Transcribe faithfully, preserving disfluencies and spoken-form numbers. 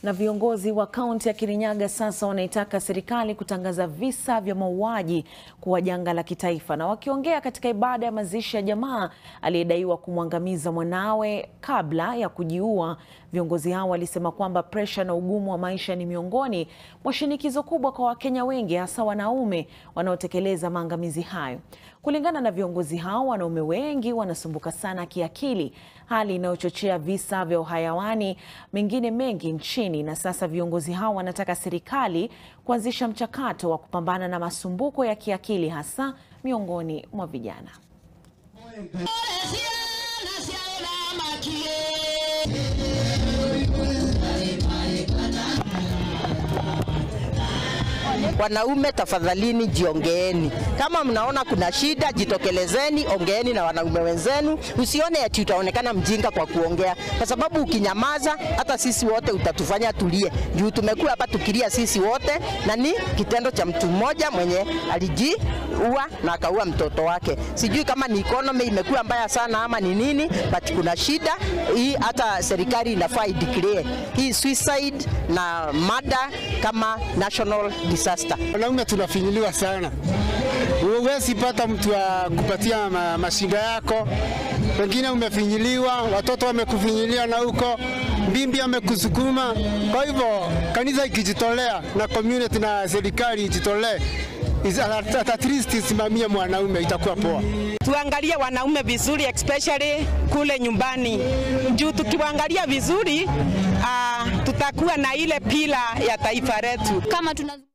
Na viongozi wa kaunti ya Kirinyaga sasa wanaitaka serikali kutangaza visa vya mauaji kuwa janga la kitaifa. Na wakiongea katika ibada ya mazishi ya jamaa aliyedaiwa kumwangamiza mwanawe kabla ya kujiua, viongozi hao walisema kwamba presha na ugumu wa maisha ni miongoni mwa shinikizo kubwa kwa Wakenya wengi, hasa wanaume wanaotekeleza maangamizi hayo. Kulingana na viongozi hao, wanaume wengi wanasumbuka sana kiakili, hali inayochochea visa vya uhayawani mengine mengi nchini. Na sasa viongozi hao wanataka serikali kuanzisha mchakato wa kupambana na masumbuko ya kiakili hasa miongoni mwa vijana. Wanaume tafadhalini, jiongeeni. Kama mnaona kuna shida, jitokelezeni, ongeeni na wanaume wenzenu. Usione eti utaonekana mjinga kwa kuongea, kwa sababu ukinyamaza hata sisi wote utatufanya tulie. Juu tumekuwa hapa tukilia sisi wote, na ni kitendo cha mtu mmoja mwenye alijiua na akaua mtoto wake. Sijui kama ni economy imekuwa mbaya sana ama ni nini, but kuna shida hii. Hata serikali inafaa declare hii suicide na murder kama national disaster. Wanaume tunafinyiliwa sana. Huwezi pata mtu wa kupatia ma, mashinda yako. Wengine umefinyiliwa, watoto wamekufinyilia na huko, mbimbi amekusukuma. Kwa hivyo kanisa ikijitolea na community na serikali ijitolee, at least isimamie mwanaume, itakuwa poa. Tuangalie wanaume vizuri, especially kule nyumbani. Juu tukiwaangalia vizuri, uh, tutakuwa na ile pila ya taifa letu. Kama tuna